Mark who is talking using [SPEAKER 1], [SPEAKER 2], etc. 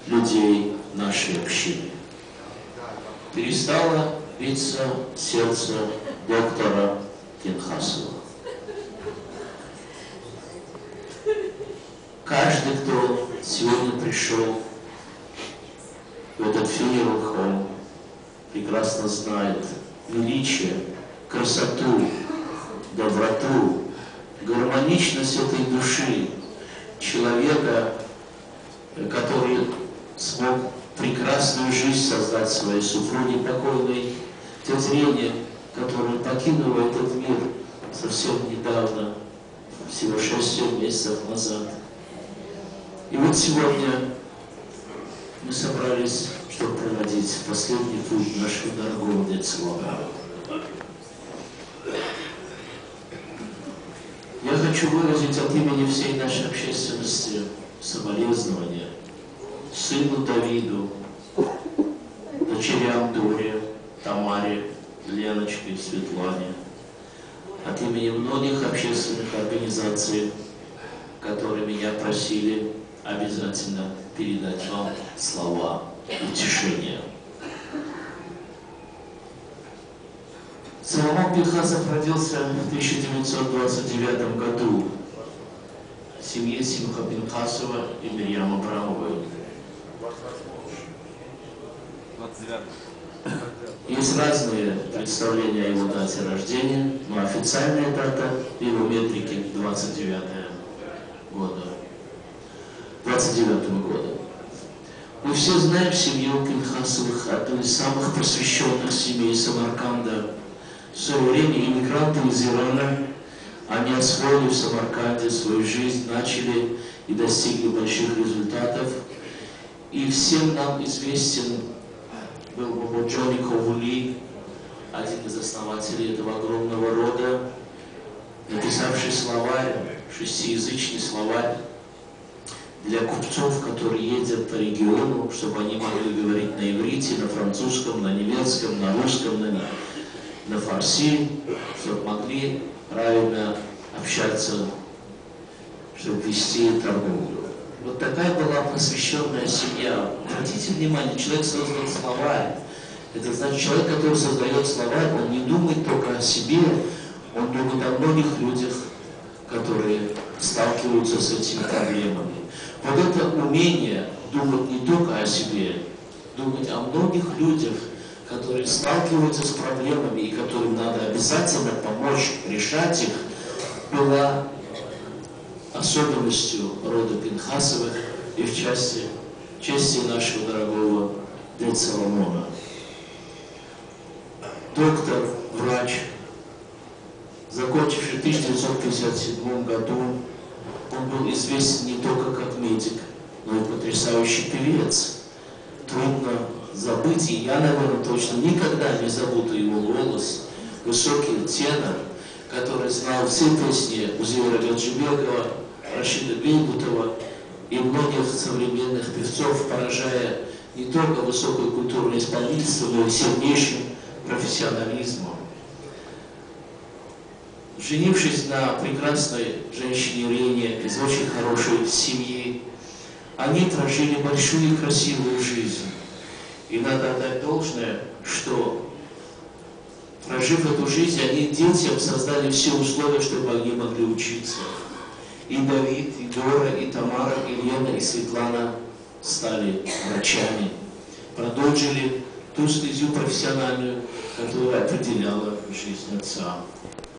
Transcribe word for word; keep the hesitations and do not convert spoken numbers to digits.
[SPEAKER 1] людей нашей общины. Перестало биться сердце доктора Пинхасова. Каждый, кто сегодня пришел в этот funeral home, прекрасно знает величие, красоту, доброту, гармоничность этой души человека, который смог прекрасную жизнь создать своей супруге покойной тете Лене, которая покинула этот мир совсем недавно, всего шесть-семь месяцев назад. И вот сегодня мы собрались, чтобы проводить последний путь нашего дорогого дяди Соломона. Я хочу выразить от имени всей нашей общественности соболезнования сыну Давиду, дочерям Доре, Тамаре, Леночке, Светлане, от имени многих общественных организаций, которые меня просили обязательно передать вам слова утешения. Соломон Пинхасов родился в тысяча девятьсот двадцать девятом году в семье Симха Пинхасова и Мирьям Абрамовой. Есть разные представления о его дате рождения, но официальная дата в его метрике двадцать девятого года. двадцать девятого года. Мы все знаем семью Пинхасовых, одну из самых просвещенных семей Самарканда. В свое время иммигранты из Ирана, они освоили в Самарканде свою жизнь, начали и достигли больших результатов. И всем нам известен был Баба Джони Ковули, один из основателей этого огромного рода, написавший словарь, шестиязычный словарь для купцов, которые ездят по региону, чтобы они могли говорить на иврите, на французском, на немецком, на русском, на, на фарси, чтобы могли правильно общаться, чтобы вести торговлю. Вот такая была посвященная семья. Обратите внимание, человек создал словарь. Это значит, человек, который создает словарь, он не думает только о себе, он думает о многих людях, которые сталкиваются с этими проблемами. Вот это умение думать не только о себе, думать о многих людях, которые сталкиваются с проблемами и которым надо обязательно помочь решать их, была особенностью рода Пинхасовых и в части, чести нашего дорогого дяди Соломона. Доктор, врач, закончивший в тысяча девятьсот пятьдесят седьмом году, он был известен не только как медик, но и потрясающий певец. Трудно забыть, и я, наверное, точно никогда не забуду его голос, высокий тенор, который знал все песни Узейра Гаджибекова, Рашида Бейбутова и многих современных певцов, поражая не только высокое культурное исполнительство, но и сильнейшим профессионализмом. Женившись на прекрасной женщине Лене из очень хорошей семьи, они прожили большую и красивую жизнь. И надо отдать должное, что, прожив эту жизнь, они детям создали все условия, чтобы они могли учиться. И Давид, и Дора, и Тамара, и Лена, и Светлана стали врачами, продолжили ту стезю профессиональную, которая определяла жизнь отца.